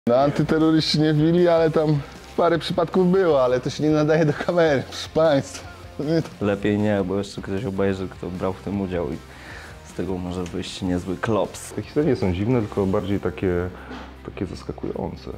No, antyterroryści nie wbili, ale tam parę przypadków było, ale to się nie nadaje do kamery, proszę państwa. Lepiej nie, bo jeszcze ktoś obejrzy, kto brał w tym udział i z tego może wyjść niezły klops. Te historie nie są dziwne, tylko bardziej takie zaskakujące.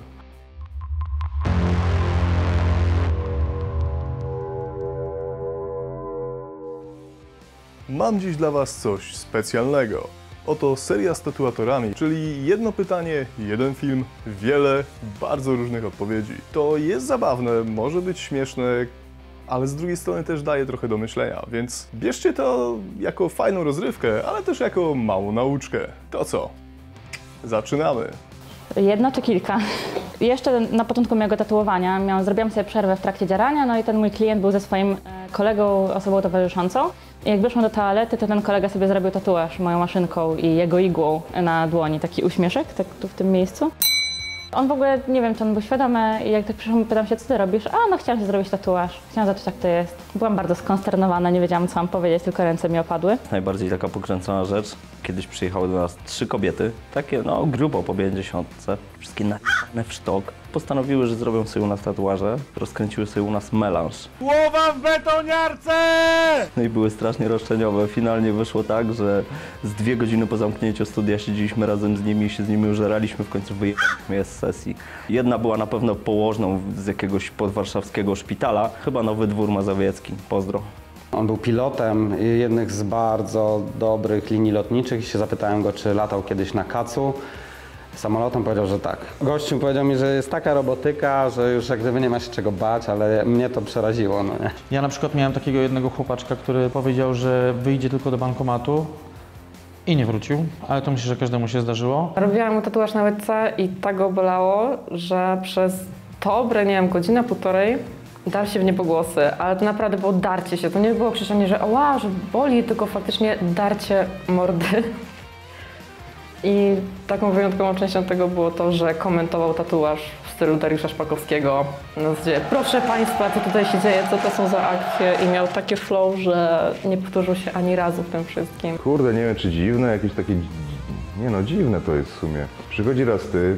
Mam dziś dla Was coś specjalnego. Oto seria z tatuatorami, czyli jedno pytanie, jeden film, wiele bardzo różnych odpowiedzi. To jest zabawne, może być śmieszne, ale z drugiej strony też daje trochę do myślenia, więc bierzcie to jako fajną rozrywkę, ale też jako małą nauczkę. To co? Zaczynamy! Jedno czy kilka? Jeszcze na początku mojego tatuowania zrobiłam sobie przerwę w trakcie dzierania, no i ten mój klient był ze swoim kolegą, osobą towarzyszącą. I jak wyszłam do toalety, to ten kolega sobie zrobił tatuaż moją maszynką i jego igłą na dłoni, taki uśmieszek, tak tu w tym miejscu. On w ogóle, nie wiem, czy on był świadomy i jak tak przyszłam, pytam się, co ty robisz? A, no chciałam się zrobić tatuaż. Chciałam zobaczyć, jak to jest. Byłam bardzo skonsternowana, nie wiedziałam, co mam powiedzieć, tylko ręce mi opadły. Najbardziej taka pokręcona rzecz. Kiedyś przyjechały do nas 3 kobiety, takie no grubo po 50, wszystkie na w sztok. Postanowiły, że zrobią sobie u nas tatuaże, rozkręciły sobie u nas melanż. Głowa w betoniarce! No i były strasznie roszczeniowe. Finalnie wyszło tak, że z 2 godziny po zamknięciu studia siedzieliśmy razem z nimi i się z nimi użeraliśmy, w końcu wyjechaliśmy je z sesji. Jedna była na pewno położną z jakiegoś podwarszawskiego szpitala, chyba Nowy Dwór Mazowiecki. Pozdro. On był pilotem jednych z bardzo dobrych linii lotniczych i się zapytałem go, czy latał kiedyś na kacu. Samolotem powiedział, że tak. Gościu powiedział mi, że jest taka robotyka, że już jak gdyby nie ma się czego bać, ale mnie to przeraziło, no nie? Ja na przykład miałem takiego jednego chłopaczka, który powiedział, że wyjdzie tylko do bankomatu i nie wrócił, ale to myślę, że każdemu się zdarzyło. Robiłam mu tatuaż na łydce i tak go bolało, że przez dobre, nie wiem, godzinę, półtorej darł się w niebogłosy, ale to naprawdę było darcie się. To nie było krzyczenie, że oła, że boli, tylko faktycznie darcie mordy. I taką wyjątkową częścią tego było to, że komentował tatuaż w stylu Dariusza Szpakowskiego. Na zasadzie, proszę Państwa, co tutaj się dzieje, co to są za akcje? I miał takie flow, że nie powtórzył się ani razu w tym wszystkim. Kurde, nie wiem czy dziwne, jakieś takie... Nie no, dziwne to jest w sumie. Przychodzi raz typ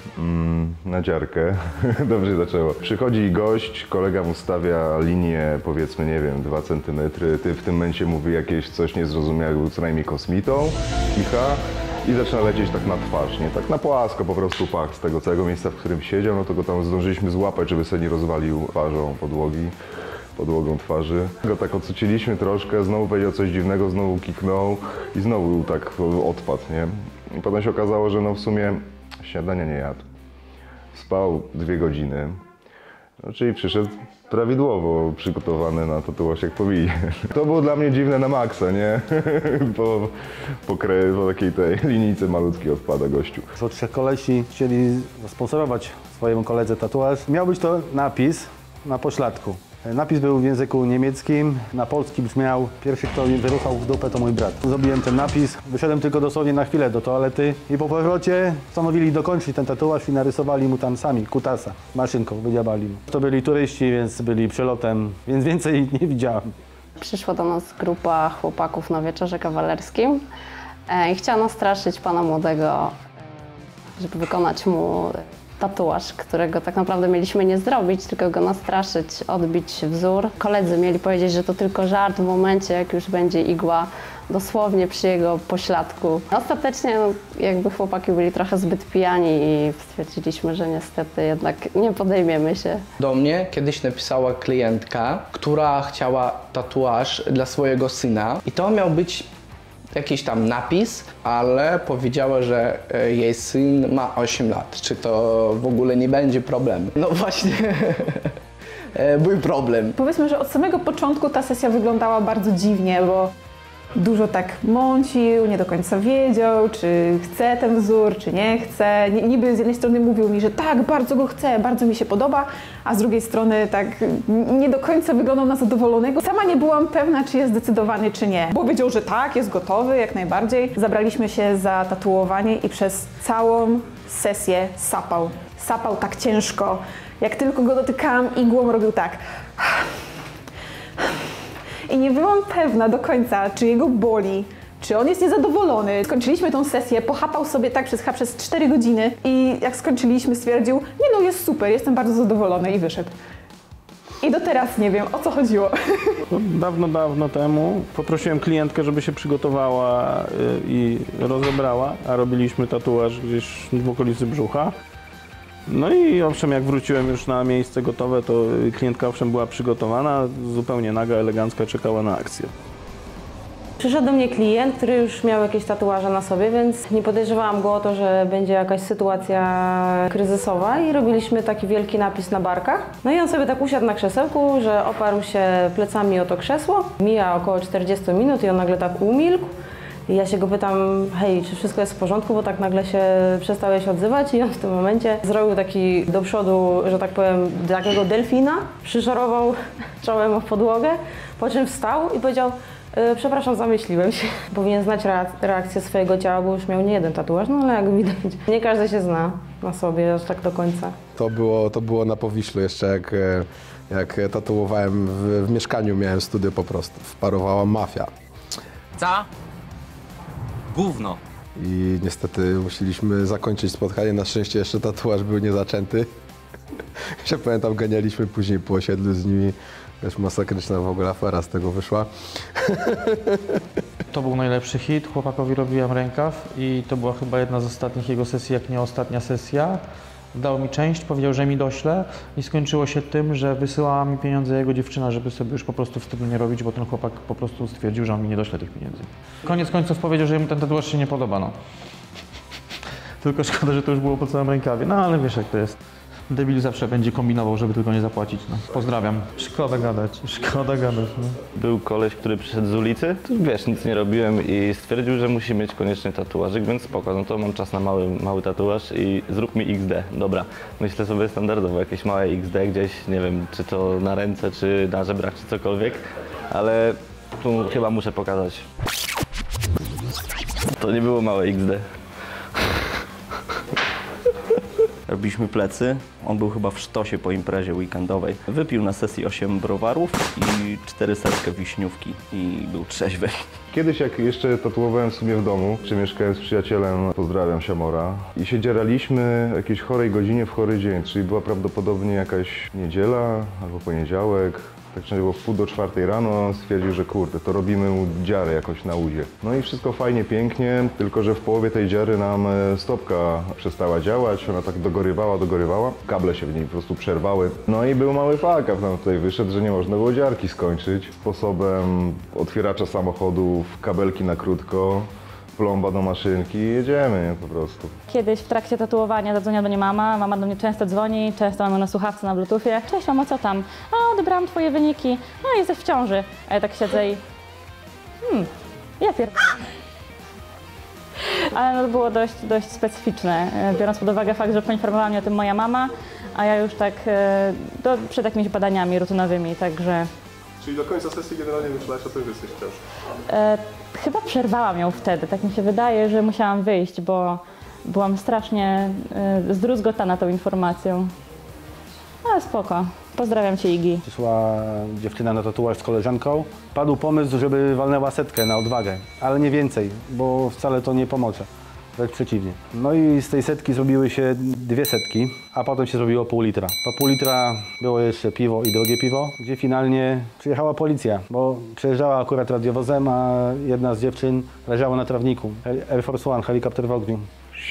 na dziarkę, dobrze zaczęło. Przychodzi gość, kolega mu stawia linię, powiedzmy, nie wiem, 2 cm. Ty w tym momencie mówi jakieś coś niezrozumiałego, był co najmniej kosmitą, kicha. I zaczyna lecieć tak na twarz, nie? Tak na płasko po prostu pach z tego całego miejsca, w którym siedział, no to go tam zdążyliśmy złapać, żeby sobie nie rozwalił twarzą podłogą twarzy. Go tak odsuciliśmy troszkę, znowu powiedział coś dziwnego, znowu kiknął i znowu tak odpadł, nie? I potem się okazało, że no w sumie śniadania nie jadł. Spał 2 godziny, no, czyli przyszedł prawidłowo przygotowany na tatuaż jak powinien. To było dla mnie dziwne na maksa, nie? Po takiej tej linijce malutkiej odpada gościu. To 3 kolesi chcieli zasponsorować swojemu koledze tatuaż. Miał być to napis na pośladku. Napis był w języku niemieckim, na polski brzmiał: pierwszy, kto wyruchał w dupę, to mój brat. Zrobiłem ten napis, wyszedłem tylko dosłownie na chwilę do toalety i po powrocie postanowili dokończyć ten tatuaż i narysowali mu tam sami kutasa, maszynką, wydziabali mu. To byli turyści, więc byli przelotem, więc więcej nie widziałem. Przyszła do nas grupa chłopaków na wieczorze kawalerskim i chciała nastraszyć pana młodego, żeby wykonać mu tatuaż, którego tak naprawdę mieliśmy nie zrobić, tylko go nastraszyć, odbić wzór. Koledzy mieli powiedzieć, że to tylko żart w momencie, jak już będzie igła dosłownie przy jego pośladku. Ostatecznie jakby chłopaki byli trochę zbyt pijani i stwierdziliśmy, że niestety jednak nie podejmiemy się. Do mnie kiedyś napisała klientka, która chciała tatuaż dla swojego syna i to miał być jakiś tam napis, ale powiedziała, że jej syn ma 8 lat. Czy to w ogóle nie będzie problemu? No właśnie, był problem. Powiedzmy, że od samego początku ta sesja wyglądała bardzo dziwnie, bo dużo tak mącił, nie do końca wiedział, czy chce ten wzór, czy nie chce. Niby z jednej strony mówił mi, że tak, bardzo go chcę, bardzo mi się podoba, a z drugiej strony tak nie do końca wyglądał na zadowolonego. Sama nie byłam pewna, czy jest zdecydowany, czy nie. Bo wiedział, że tak, jest gotowy, jak najbardziej. Zabraliśmy się za tatuowanie i przez całą sesję sapał. Sapał tak ciężko. Jak tylko go dotykałam igłą, robił tak. I nie byłam pewna do końca, czy jego boli, czy on jest niezadowolony. Skończyliśmy tą sesję, pochatał sobie tak przez 4 godziny i jak skończyliśmy stwierdził, nie no jest super, jestem bardzo zadowolony i wyszedł. I do teraz nie wiem, o co chodziło. Dawno temu poprosiłem klientkę, żeby się przygotowała i rozebrała, a robiliśmy tatuaż gdzieś w okolicy brzucha. No i owszem, jak wróciłem już na miejsce gotowe, to klientka owszem była przygotowana, zupełnie naga, elegancka, czekała na akcję. Przyszedł do mnie klient, który już miał jakieś tatuaże na sobie, więc nie podejrzewałam go o to, że będzie jakaś sytuacja kryzysowa i robiliśmy taki wielki napis na barkach. No i on sobie tak usiadł na krzesełku, że oparł się plecami o to krzesło. Mija około 40 minut i on nagle tak umilkł. I ja się go pytam, hej, czy wszystko jest w porządku, bo tak nagle się przestałeś odzywać i on w tym momencie zrobił taki do przodu, że tak powiem, takiego delfina, przyszorował czołem o podłogę, po czym wstał i powiedział, przepraszam, zamyśliłem się. Powinien znać reakcję swojego ciała, bo już miał nie jeden tatuaż, no ale jak widać, nie każdy się zna na sobie aż tak do końca. To było na Powiślu jeszcze, jak tatuowałem w mieszkaniu, miałem studio po prostu. Wparowała mafia. Co? Gówno. I niestety musieliśmy zakończyć spotkanie, na szczęście jeszcze tatuaż był niezaczęty. Jeszcze pamiętam, ganialiśmy później po osiedlu z nimi. Wiesz, masakryczna w ogóle afera z tego wyszła. To był najlepszy hit, chłopakowi robiłem rękaw i to była chyba jedna z ostatnich jego sesji, jak nie ostatnia sesja. Dał mi część, powiedział, że mi dośle i skończyło się tym, że wysyłała mi pieniądze jego dziewczyna, żeby sobie już po prostu wstydu nie robić, bo ten chłopak po prostu stwierdził, że on mi nie dośle tych pieniędzy. Koniec końców powiedział, że mu ten tatuaż się nie podoba, no. Tylko szkoda, że to już było po całym rękawie, no ale wiesz jak to jest. Debil zawsze będzie kombinował, żeby tylko nie zapłacić. No. Pozdrawiam. Szkoda gadać. No. Był koleś, który przyszedł z ulicy, to wiesz, nic nie robiłem i stwierdził, że musi mieć koniecznie tatuażyk, więc spoko, no to mam czas na mały tatuaż i zrób mi XD. Dobra, myślę sobie standardowo jakieś małe XD gdzieś, nie wiem, czy to na ręce, czy na żebrach, czy cokolwiek, ale tu chyba muszę pokazać. To nie było małe XD. Robiliśmy plecy, on był chyba w sztosie po imprezie weekendowej. Wypił na sesji 8 browarów i 400 wiśniówki i był trzeźwy. Kiedyś jak jeszcze tatuowałem w sumie w domu, czy mieszkałem z przyjacielem, pozdrawiam Siamora, i się dzieraliśmy o jakiejś chorej godzinie w chory dzień, czyli była prawdopodobnie jakaś niedziela albo poniedziałek. Tak czy było w 3:30 rano, stwierdził, że kurde, to robimy mu dziarę jakoś na udzie. No i wszystko fajnie, pięknie, tylko że w połowie tej dziary nam stopka przestała działać, ona tak dogorywała, kable się w niej po prostu przerwały. No i był mały fuck up nam tutaj wyszedł, że nie można było dziarki skończyć. Sposobem otwieracza samochodów, kabelki na krótko, plomba do maszynki i jedziemy, nie, po prostu. Kiedyś w trakcie tatuowania zadzwoniła do mnie mama do mnie często dzwoni, często mamy na słuchawce na bluetoothie. Cześć mamo, co tam? A, odebrałam twoje wyniki. No, jesteś w ciąży. A ja tak siedzę i... ja pierdolę. Ale no, to było dość specyficzne, biorąc pod uwagę fakt, że poinformowała mnie o tym moja mama, a ja już tak przed jakimiś badaniami rutynowymi, także... Czyli do końca sesji generalnie myślałeś o tym, że jesteś w ciąży? Chyba przerwałam ją wtedy, tak mi się wydaje, że musiałam wyjść, bo byłam strasznie zdruzgotana tą informacją. Ale spoko. Pozdrawiam cię, Igi. Przyszła dziewczyna na tatuaż z koleżanką. Padł pomysł, żeby walnęła setkę na odwagę, ale nie więcej, bo wcale to nie pomoże. Wręcz przeciwnie. No i z tej setki zrobiły się 2 setki, a potem się zrobiło pół litra. Po pół litra było jeszcze piwo i drugie piwo, gdzie finalnie przyjechała policja, bo przejeżdżała akurat radiowozem, a jedna z dziewczyn leżała na trawniku. Air Force One, helikopter w ogniu.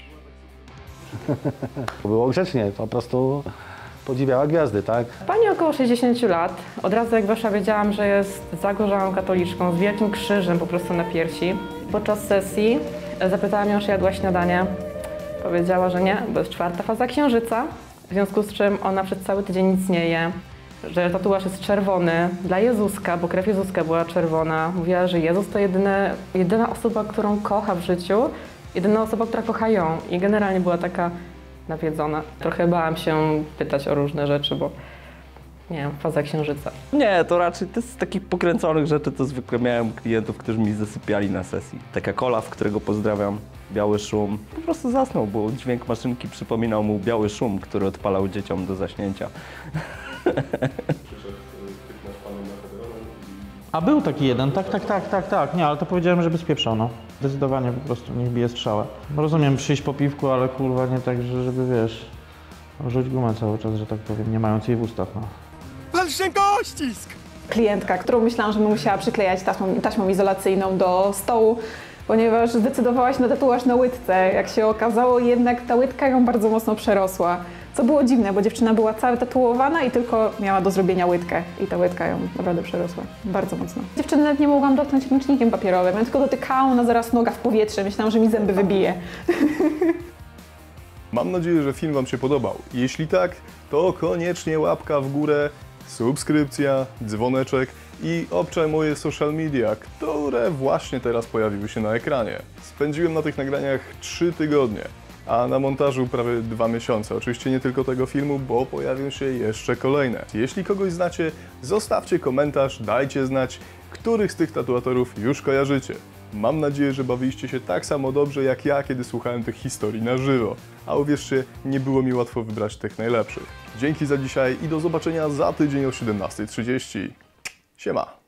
Było grzecznie, po prostu podziwiała gwiazdy, tak? Pani około 60 lat. Od razu jak weszła, wiedziałam, że jest zagorzałą katoliczką z wielkim krzyżem po prostu na piersi. Podczas sesji zapytałam ją, czy jadła śniadanie. Powiedziała, że nie, bo jest 4. faza księżyca, w związku z czym ona przez cały tydzień nic nie je. Że tatuaż jest czerwony dla Jezuska, bo krew Jezuska była czerwona. Mówiła, że Jezus to jedyna osoba, którą kocha w życiu, jedyna osoba, która kocha ją. I generalnie była taka nawiedzona. Trochę bałam się pytać o różne rzeczy, bo nie wiem, faza księżyca. Nie, to raczej to z takich pokręconych rzeczy to zwykle miałem klientów, którzy mi zasypiali na sesji. Taka kola, w którego pozdrawiam, biały szum. Po prostu zasnął, bo dźwięk maszynki przypominał mu biały szum, który odpalał dzieciom do zaśnięcia. A był taki jeden, tak. Nie, ale to powiedziałem, żeby spieprzał, no. Zdecydowanie po prostu, niech bije strzałę. Rozumiem przyjść po piwku, ale kurwa nie tak, żeby wiesz, rzuć gumę cały czas, że tak powiem, nie mając jej w ustach, no. Palszenko, ścisk! Klientka, którą myślałam, że bym musiała przyklejać taśmą izolacyjną do stołu, ponieważ zdecydowała się na tatuaż na łydce. Jak się okazało, jednak ta łydka ją bardzo mocno przerosła. Co było dziwne, bo dziewczyna była cała tatuowana i tylko miała do zrobienia łydkę. I ta łydka ją naprawdę przerosła. Bardzo mocno. Dziewczyny nawet nie mogłam dotknąć ręcznikiem papierowym. Ja tylko dotykałam, ona zaraz noga w powietrze. Myślałam, że mi zęby wybije. Mam nadzieję, że film Wam się podobał. Jeśli tak, to koniecznie łapka w górę, subskrypcja, dzwoneczek i obczaj moje social media, które właśnie teraz pojawiły się na ekranie. Spędziłem na tych nagraniach 3 tygodnie, a na montażu prawie 2 miesiące. Oczywiście nie tylko tego filmu, bo pojawią się jeszcze kolejne. Jeśli kogoś znacie, zostawcie komentarz, dajcie znać, których z tych tatuatorów już kojarzycie. Mam nadzieję, że bawiliście się tak samo dobrze jak ja, kiedy słuchałem tych historii na żywo. A uwierzcie, nie było mi łatwo wybrać tych najlepszych. Dzięki za dzisiaj i do zobaczenia za tydzień o 17:30. Siema!